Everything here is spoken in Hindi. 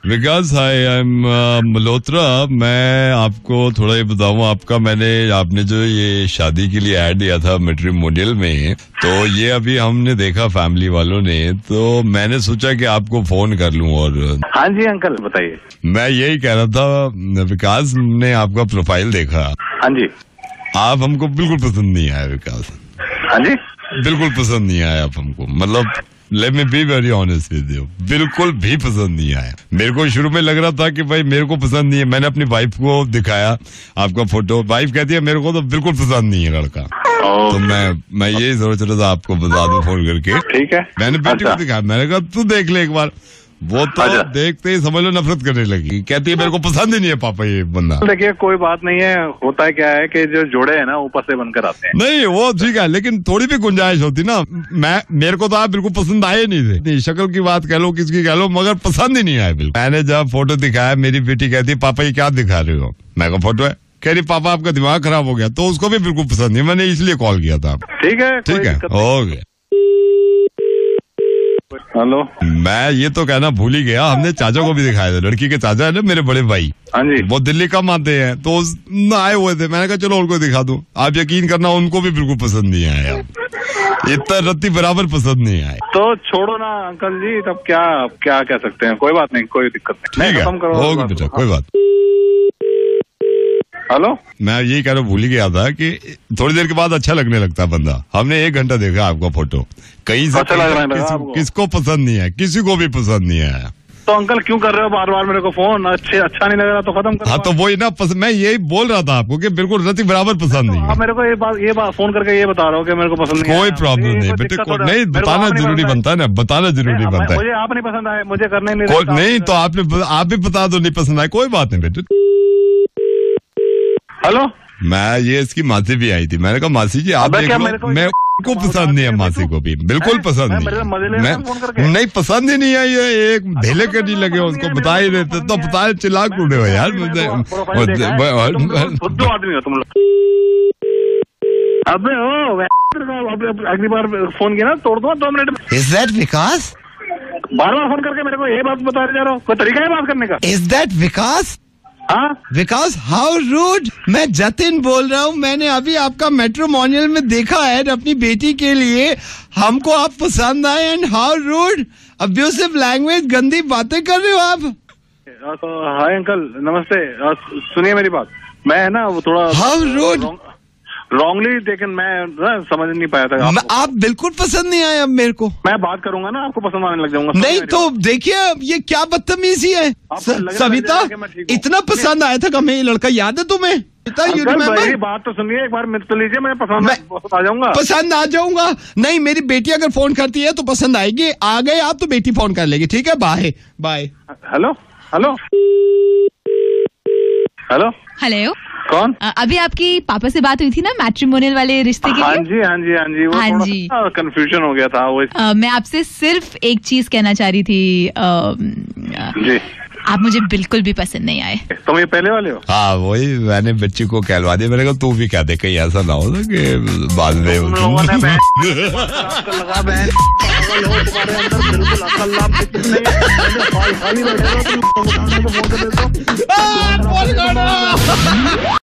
Vikas hi, I am Malhotra. मैं आपको थोड़ा ये बताऊं, आपने जो ये शादी के लिए ऐड दिया था मैट्रिमोनियल में, तो ये अभी हमने देखा फैमिली वालों ने, तो मैंने सोचा कि आपको फोन कर लूं। और हाँ जी अंकल बताइए। मैं यही कह रहा था विकास, ने आपका प्रोफाइल देखा। हाँ जी। आप हमको बिल्कुल पसंद नहीं आया विकास। हाँ जी। बिल्कुल पसंद नहीं आया आप हमको, मतलब let me be very honest with you, बिल्कुल भी पसंद नहीं आया। मेरे को शुरू में लग रहा था कि भाई मेरे को पसंद नहीं है। मैंने अपनी वाइफ को दिखाया आपका फोटो, वाइफ कहती है मेरे को तो बिल्कुल पसंद नहीं है लड़का। तो मैं यही सोच रहा था आपको बता दूं फोन करके। ठीक है। मैंने बेटी को दिखाया, मैंने कहा तू देख ले एक बार। वो तो देखते ही समझ लो नफरत करने लगी, कहती है मेरे को पसंद ही नहीं है पापा ये बंदा। देखिए कोई बात नहीं है, होता है क्या है कि जो जोड़े हैं ना ऊपर से बनकर आते हैं। नहीं वो ठीक है, लेकिन थोड़ी भी गुंजाइश होती ना। मेरे को तो आप बिल्कुल पसंद आए नहीं थे, शक्ल की बात कह लो किसकी कह लो, मगर पसंद ही नहीं आया बिल्कुल। मैंने जब फोटो दिखाया, मेरी बेटी कहती पापा ये क्या दिखा रहे हो, मैं कहा फोटो है। कह रही पापा आपका दिमाग खराब हो गया, तो उसको भी बिल्कुल पसंद नहीं, मैंने इसलिए कॉल किया था। ठीक है ओके। हेलो। मैं ये तो कहना भूल ही गया, हमने चाचा को भी दिखाया था, लड़की के चाचा है ना मेरे बड़े भाई। हाँ जी। वो दिल्ली कम आते हैं, तो आए हुए थे, मैंने कहा चलो उनको दिखा दूं। आप यकीन करना उनको भी बिल्कुल पसंद नहीं आया, इतना रत्ती बराबर पसंद नहीं आया। तो छोड़ो ना अंकल जी, तब क्या कह सकते हैं, कोई बात नहीं, कोई दिक्कत नहीं। ठीक है, होगी बेटा, कोई बात। हेलो। मैं यही कहना भूल ही गया था कि थोड़ी देर के बाद अच्छा लगने लगता है बंदा। हमने 1 घंटा देखा आपका फोटो, कहीं से अच्छा लग रहा है किसको पसंद नहीं है, किसी को भी पसंद नहीं आया। तो अंकल क्यों कर रहे हो बार बार मेरे को फोन? अच्छा नहीं लग रहा तो खत्म कर। हाँ तो वही ना, मैं यही बोल रहा था आपको कि बिल्कुल रति बराबर पसंद नहीं है। आप मेरे को ये बात फोन करके ये बता रहे हो कि मेरे को पसंद नहीं। कोई प्रॉब्लम नहीं बेटे, नहीं बताना जरूरी बनता है ना, बताना जरूरी बनता है। मुझे आप नहीं पसंद आए, मुझे करने नहीं तो आप भी बता दो नहीं पसंद आए, कोई बात नहीं बेटे। हेलो। मैं ये इसकी मासी भी आई थी, मैंने कहा मासी जी आप देख लो, मैं को पसंद नहीं है, मासी को भी बिल्कुल पसंद नहीं। नहीं पसंद ही नहीं है, ये एक ढेले के नहीं लगे उसको, बता ही देते तो बता, चिल्ला कूदे हो यार। अबे अगली बार फोन किया ना तोड़ दो 2 मिनट में। Is that Vikas? बार बार फोन करके मेरे को ये बात बता जा रहा हूँ, कोई तरीका है बात करने का? Is that विकास? हाँ विकास, हाउ रूड। मैं जतिन बोल रहा हूँ, मैंने अभी आपका मैट्रिमोनियल में देखा है अपनी बेटी के लिए, हमको आप पसंद आए। And how rude, abusive language, गंदी बातें कर रहे हो आप। हाय अंकल नमस्ते, सुनिए मेरी बात। मैं है ना वो थोड़ा हाउ रूड, रॉन्गली टेकन, मैं समझ नहीं पाया था। आप बिल्कुल पसंद नहीं आए अब मेरे को। मैं बात करूंगा ना आपको पसंद आने लग जाऊंगा। नहीं तो देखिए ये क्या बदतमीजी है। सविता इतना पसंद आया था हमें ये लड़का, याद है तुम्हें? मेरी बात तो सुनिए एक बार, मिल तो लीजिए, मैं पसंद आ जाऊंगा। पसंद आ जाऊंगा? नहीं, मेरी बेटी अगर फोन करती है तो पसंद आएगी। आ गए आप तो बेटी फोन कर लेगी, ठीक है? Bye bye. Hello hello hello hello, कौन? अभी आपकी पापा से बात हुई थी ना मैट्रिमोनियल वाले रिश्ते के लिए? हाँ जी, वो थोड़ा कंफ्यूजन हो गया था वो। मैं आपसे सिर्फ एक चीज कहना चाह रही थी। जी आप मुझे बिल्कुल भी पसंद नहीं आए। तुम ये पहले वाले हो? हाँ वही, मैंने बच्ची को कहलवा दिया, मैंने कहा तू भी कह दे, कहीं ऐसा ना हो ना कि बाद में तुम्हारे अंदर बिल्कुल अकल